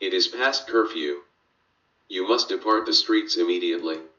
It is past curfew. You must depart the streets immediately.